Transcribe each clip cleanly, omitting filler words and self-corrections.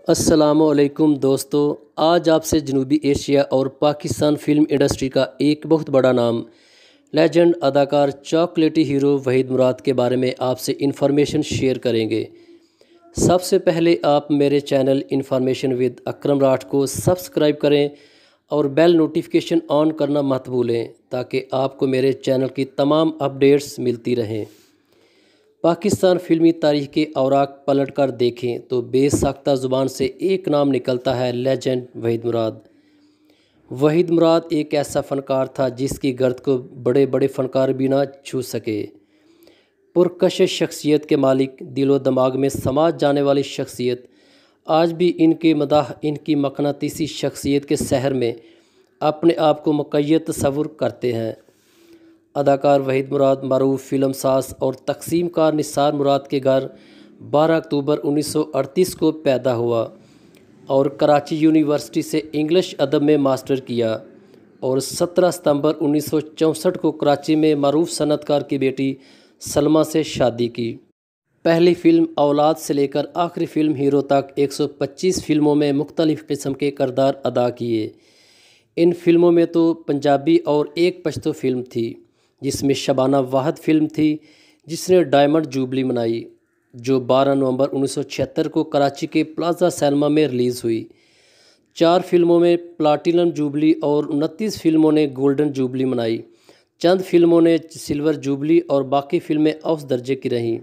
अस्सलामुअलैकुम दोस्तों, आज आपसे जनूबी एशिया और पाकिस्तान फ़िल्म इंडस्ट्री का एक बहुत बड़ा नाम लेजेंड अदाकार चॉकलेटी हीरो वहीद मुराद के बारे में आपसे इन्फॉर्मेशन शेयर करेंगे। सबसे पहले आप मेरे channel information with Akram Rath को सब्सक्राइब करें और बेल नोटिफिकेशन ऑन करना मत भूलें ताकि आपको मेरे चैनल की तमाम अपडेट्स मिलती रहें। पाकिस्तान फिल्मी तारीख के औराक पलट कर देखें तो बेसाख्ता ज़ुबान से एक नाम निकलता है, लेजेंड वहीद मुराद। वहीद मुराद एक ऐसा फ़नकार था जिसकी गर्द को बड़े बड़े फ़नकार भी ना छू सके। पुरकशिश शख्सियत के मालिक, दिलो दिमाग में समा जाने वाली शख्सियत, आज भी इनके मदाह इनकी मकनातीसी शख्सियत के सहर में अपने आप को मुक़य्यद तस्वुर करते हैं। अदाकार वहीद मुराद मरूफ फ़िल्म साज और तकसीम कार निसार मुराद के घर 12 अक्टूबर 1938 को पैदा हुआ और कराची यूनिवर्सिटी से इंग्लिश अदब में मास्टर किया और 17 सितंबर 1964 को कराची में मरूफ सनतकार की बेटी सलमा से शादी की। पहली फ़िल्म औलाद से लेकर आखिरी फ़िल्म हीरो तक 125 फ़िल्मों में मुख्तलिफ़ किस्म के किरदार अदा किए। इन फ़िल्मों में तो पंजाबी और एक पश्तो फ़िल्म थी जिसमें शबाना वाहिद फ़िल्म थी जिसने डायमंड जुबली मनाई, जो 12 नवंबर 1976 को कराची के प्लाजा सिनेमा में रिलीज़ हुई। 4 फिल्मों में प्लाटिनम जुबली और 29 फिल्मों ने गोल्डन जुबली मनाई। चंद फिल्मों ने सिल्वर जुबली और बाकी फिल्में औस दर्जे की रहीं।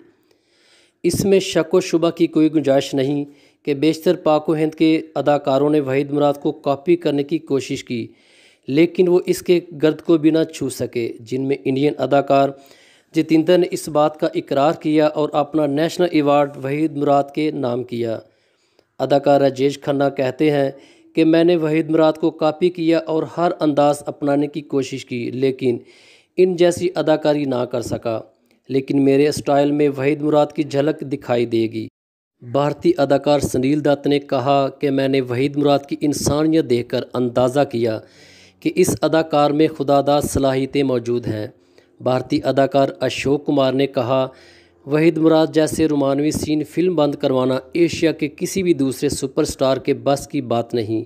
इसमें शक व शुबा की कोई गुंजाइश नहीं कि बेशतर पाक व हिंद के अदाकारों ने वहीद मुराद को कॉपी करने की कोशिश की, लेकिन वो इसके गर्द को भी ना छू सके, जिनमें इंडियन अदाकार जितेंद्र ने इस बात का इकरार किया और अपना नेशनल अवार्ड वहीद मुराद के नाम किया। अदाकार राजेश खन्ना कहते हैं कि मैंने वहीद मुराद को कॉपी किया और हर अंदाज अपनाने की कोशिश की, लेकिन इन जैसी अदाकारी ना कर सका, लेकिन मेरे स्टाइल में वहीद मुराद की झलक दिखाई देगी। भारतीय अदाकार सुनील दत्त ने कहा कि मैंने वहीद मुराद की इंसानियत देखकर अंदाज़ा किया कि इस अदाकार में खुदादाद सलाहियतें मौजूद हैं। भारतीय अदाकार अशोक कुमार ने कहा, वहीद मुराद जैसे रोमानवी सीन फिल्म बंद करवाना एशिया के किसी भी दूसरे सुपरस्टार के बस की बात नहीं।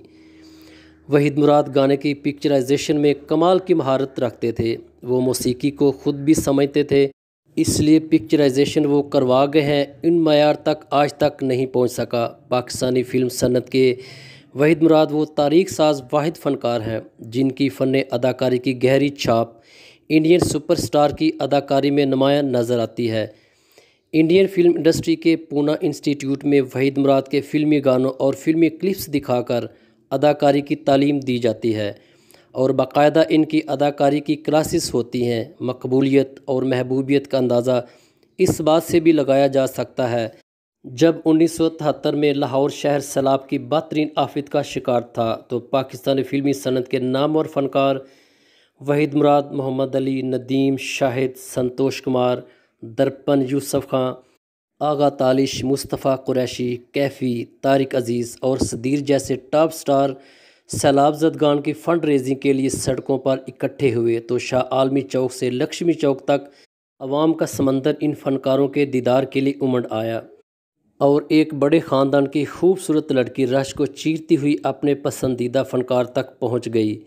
वहीद मुराद गाने की पिक्चराइजेशन में कमाल की महारत रखते थे। वो मौसीकी को ख़ुद भी समझते थे, इसलिए पिक्चराइजेशन वो करवा गए हैं इन मयार तक आज तक नहीं पहुंच सका। पाकिस्तानी फिल्म सन्नत के वहीद मुराद वो तारीख साज वाहिद फ़नकार हैं जिनकी फ़न अदाकारी की गहरी छाप इंडियन सुपरस्टार की अदाकारी में नुमायां नज़र आती है। इंडियन फिल्म इंडस्ट्री के पूना इंस्टीट्यूट में वहीद मुराद के फ़िल्मी गानों और फिल्मी क्लिप्स दिखाकर अदाकारी की तालीम दी जाती है और बाकायदा इनकी अदाकारी की क्लासेस होती हैं। मकबूलियत और महबूबियत का अंदाज़ा इस बात से भी लगाया जा सकता है जब 1973 में लाहौर शहर सैलाब की बदतरीन आफत का शिकार था तो पाकिस्तानी फिल्मी सनत के नामवर फ़नकार वहीद मुराद, मोहम्मद अली, नदीम, शाहिद, संतोष कुमार, दरपन यूसुफ खां, आगा तालिश, मुस्तफ़ा कुरैशी, कैफ़ी, तारिक अज़ीज़ और सदीर जैसे टॉप स्टार सैलाब ज़दगान की फ़ंड रेजिंग के लिए सड़कों पर इकट्ठे हुए तो शाह आलमी चौक से लक्ष्मी चौक तक अवाम का समंदर इन फ़नकारों के दीदार के लिए उमड़ आया और एक बड़े ख़ानदान की खूबसूरत लड़की रश को चीरती हुई अपने पसंदीदा फ़नकार तक पहुंच गई।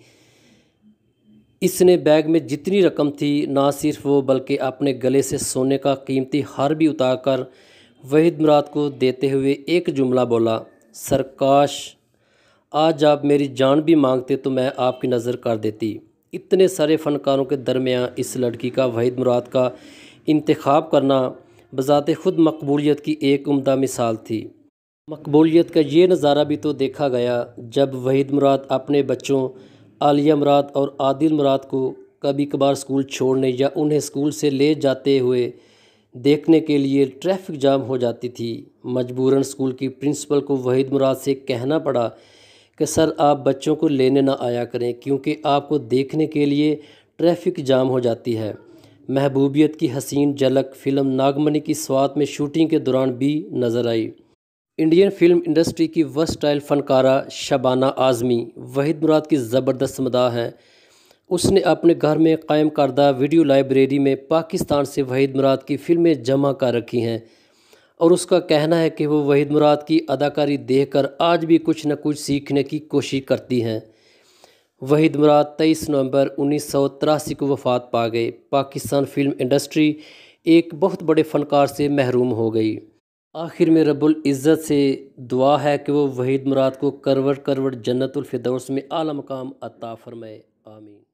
इसने बैग में जितनी रकम थी ना सिर्फ वो बल्कि अपने गले से सोने का कीमती हार भी उतारकर वहीद मुराद को देते हुए एक जुमला बोला, सरकाश आज आप मेरी जान भी मांगते तो मैं आपकी नज़र कर देती। इतने सारे फ़नकारों के दरमियान इस लड़की का वहीद मुराद का इंतखाब करना बज़ाते ख़ुद मकबूलियत की एक उम्दा मिसाल थी। मकबूलियत का ये नज़ारा भी तो देखा गया जब वहीद मुराद अपने बच्चों आलिया मुराद और आदिल मुराद को कभी कभार स्कूल छोड़ने या उन्हें स्कूल से ले जाते हुए देखने के लिए ट्रैफिक जाम हो जाती थी। मजबूरन स्कूल की प्रिंसिपल को वहीद मुराद से कहना पड़ा कि सर आप बच्चों को लेने ना आया करें क्योंकि आपको देखने के लिए ट्रैफिक जाम हो जाती है। महबूबियत की हसीन झलक फ़िल्म नागमनी की स्वात में शूटिंग के दौरान भी नज़र आई। इंडियन फिल्म इंडस्ट्री की वर्सटाइल फ़नकारा शबाना आज़मी वहीद मुराद की ज़बरदस्त मदाह है। उसने अपने घर में कायम करदा वीडियो लाइब्रेरी में पाकिस्तान से वहीद मुराद की फ़िल्में जमा कर रखी हैं और उसका कहना है कि वो वहीद मुराद की अदाकारी देखकर आज भी कुछ न कुछ सीखने की कोशिश करती हैं। वहीद मुराद 23 नवंबर 1983 को वफ़ात पा गए। पाकिस्तान फिल्म इंडस्ट्री एक बहुत बड़े फ़नकार से महरूम हो गई। आखिर में रब्बुल इज़्ज़त से दुआ है कि वो वहीद मुराद को करवट करवट जन्नतुल फिरदौस में आला मकाम अता फ़रमाए। आमीन।